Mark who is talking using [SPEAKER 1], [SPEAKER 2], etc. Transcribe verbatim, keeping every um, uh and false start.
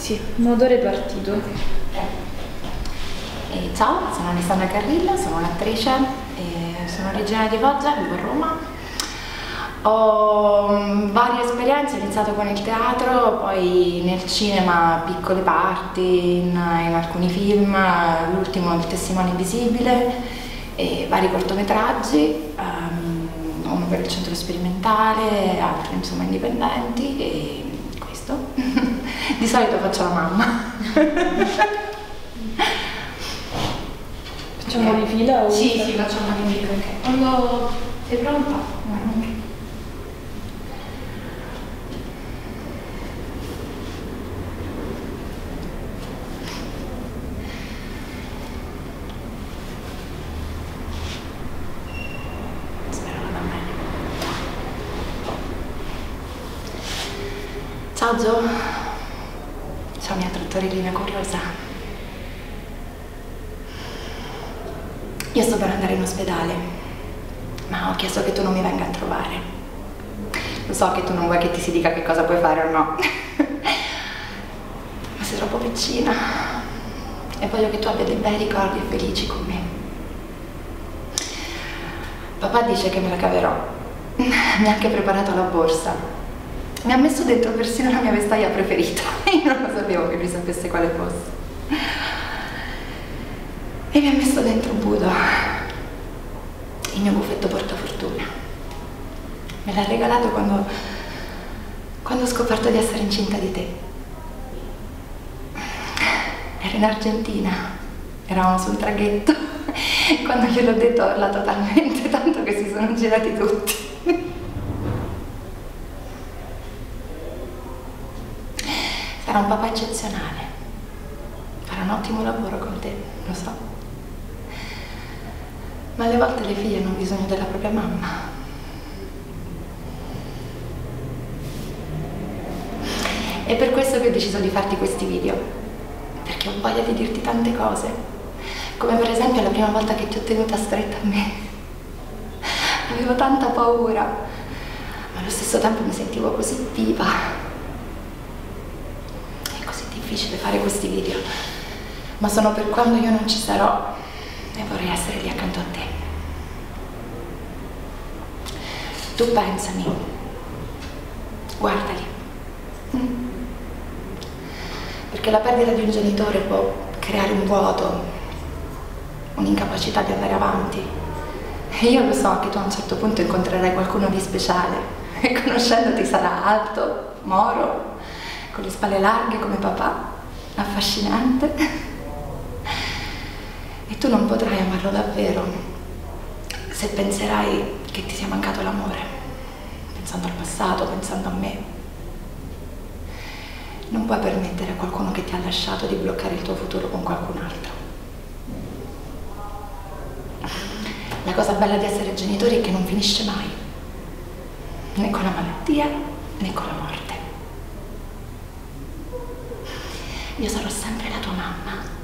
[SPEAKER 1] Sì, motore partito.
[SPEAKER 2] E ciao, sono Alessandra Carrillo, sono un'attrice, sono originaria di Foggia, vivo a Roma. Ho varie esperienze, ho iniziato con il teatro, poi nel cinema piccole parti, in, in alcuni film, l'ultimo Il testimone invisibile, e vari cortometraggi, um, uno per il centro sperimentale, altri insomma indipendenti, e questo. Di solito faccio la mamma.
[SPEAKER 1] Facciamo di fila o?
[SPEAKER 2] Sì, sì, facciamo di fila, ok. Quando sei pronta? No. Ciao Gio, ciao mia trattorellina curiosa. Io sto per andare in ospedale, ma ho chiesto che tu non mi venga a trovare. Lo so che tu non vuoi che ti si dica che cosa puoi fare o no, ma sei troppo piccina e voglio che tu abbia dei bei ricordi e felici con me. Papà dice che me la caverò, mi ha anche preparato la borsa. Mi ha messo dentro persino la mia vestaglia preferita. Io non lo sapevo che lui sapesse quale fosse. E mi ha messo dentro Budo, il mio buffetto portafortuna. Me l'ha regalato quando, quando ho scoperto di essere incinta di te. Ero in Argentina, eravamo sul traghetto. Quando gliel'ho detto ho urlato talmente tanto che si sono girati tutti. Sarà un papà eccezionale, farà un ottimo lavoro con te, lo so. Ma alle volte le figlie hanno bisogno della propria mamma. È per questo che ho deciso di farti questi video, perché ho voglia di dirti tante cose, come per esempio la prima volta che ti ho tenuta stretta a me. Avevo tanta paura, ma allo stesso tempo mi sentivo così viva. È difficile fare questi video, ma sono per quando io non ci sarò e vorrei essere lì accanto a te. Tu pensami, guardali, perché la perdita di un genitore può creare un vuoto, un'incapacità di andare avanti, e io lo so che tu a un certo punto incontrerai qualcuno di speciale e conoscendoti sarà alto, moro, con le spalle larghe come papà, affascinante, e tu non potrai amarlo davvero se penserai che ti sia mancato l'amore, pensando al passato, pensando a me. Non puoi permettere a qualcuno che ti ha lasciato di bloccare il tuo futuro con qualcun altro. La cosa bella di essere genitori è che non finisce mai, né con la malattia né con la morte. Io sarò sempre la tua mamma.